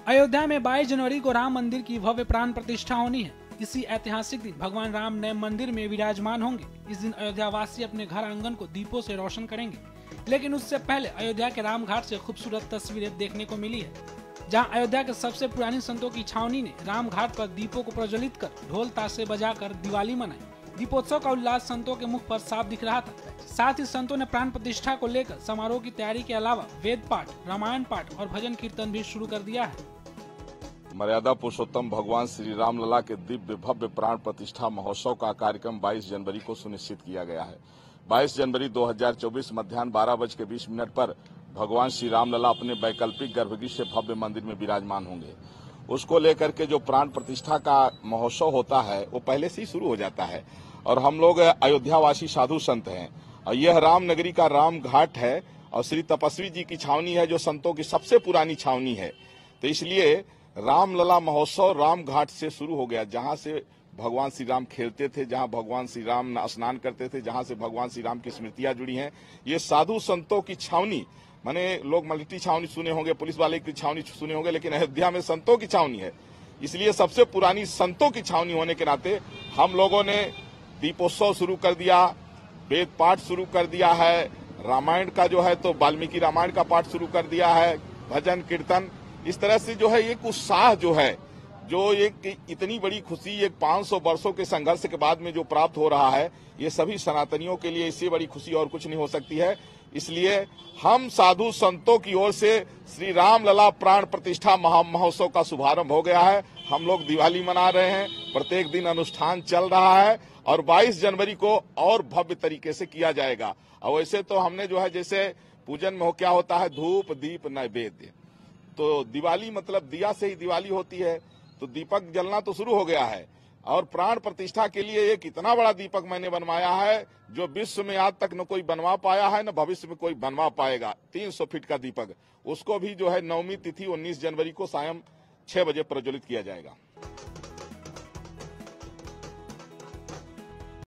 अयोध्या में 22 जनवरी को राम मंदिर की भव्य प्राण प्रतिष्ठा होनी है। इसी ऐतिहासिक दिन भगवान राम नए मंदिर में विराजमान होंगे। इस दिन अयोध्या वासी अपने घर आंगन को दीपों से रोशन करेंगे। लेकिन उससे पहले अयोध्या के राम घाट से खूबसूरत तस्वीरें देखने को मिली है, जहां अयोध्या के सबसे पुरानी संतों की छावनी ने राम घाट पर दीपों को प्रज्वलित कर ढोल ताशे बजाकर दिवाली मनाई। दीपोत्सव का उल्लास संतों के मुख पर साफ दिख रहा था। साथ ही संतों ने प्राण प्रतिष्ठा को लेकर समारोह की तैयारी के अलावा वेद पाठ, रामायण पाठ और भजन कीर्तन भी शुरू कर दिया है। मर्यादा पुरुषोत्तम भगवान श्री राम लला के दिव्य भव्य प्राण प्रतिष्ठा महोत्सव का कार्यक्रम 22 जनवरी को सुनिश्चित किया गया है। 22 जनवरी 2024 मध्याह्न 12:20 पर भगवान श्री राम लला अपने वैकल्पिक गर्भगृह से भव्य मंदिर में विराजमान होंगे। उसको लेकर के जो प्राण प्रतिष्ठा का महोत्सव होता है वो पहले से ही शुरू हो जाता है। और हम लोग अयोध्यावासी साधु संत हैं और यह राम नगरी का राम घाट है और श्री तपस्वी जी की छावनी है, जो संतों की सबसे पुरानी छावनी है। तो इसलिए रामलला महोत्सव राम घाट से शुरू हो गया, जहां से भगवान श्री राम खेलते थे, जहां भगवान श्री राम स्नान करते थे, जहां से भगवान श्री राम की स्मृतियां जुड़ी हैं। ये साधु संतों की छावनी, माने लोग मिलिट्री छावनी सुने होंगे, पुलिस वाले की छावनी सुने होंगे, लेकिन अयोध्या में संतों की छावनी है। इसलिए सबसे पुरानी संतों की छावनी होने के नाते हम लोगों ने दीपोत्सव शुरू कर दिया, वेद पाठ शुरू कर दिया है, रामायण का जो है तो वाल्मीकि रामायण का पाठ शुरू कर दिया है, भजन कीर्तन। इस तरह से जो है एक उत्साह जो है, जो एक इतनी बड़ी खुशी एक 500 वर्षों के संघर्ष के बाद में जो प्राप्त हो रहा है, ये सभी सनातनियों के लिए इससे बड़ी खुशी और कुछ नहीं हो सकती है। इसलिए हम साधु संतों की ओर से श्री राम लला प्राण प्रतिष्ठा महोत्सव का शुभारंभ हो गया है। हम लोग दिवाली मना रहे हैं, प्रत्येक दिन अनुष्ठान चल रहा है और 22 जनवरी को और भव्य तरीके से किया जाएगा। और वैसे तो हमने जो है जैसे पूजन में क्या होता है, धूप दीप नैवेद्य, तो दिवाली मतलब दिया से ही दिवाली होती है, तो दीपक जलना तो शुरू हो गया है। और प्राण प्रतिष्ठा के लिए एक इतना बड़ा दीपक मैंने बनवाया है जो विश्व में आज तक न कोई बनवा पाया है, न भविष्य में कोई बनवा पाएगा। 300 फीट का दीपक, उसको भी जो है नवमी तिथि 19 जनवरी को सायं 6 बजे प्रज्वलित किया जाएगा।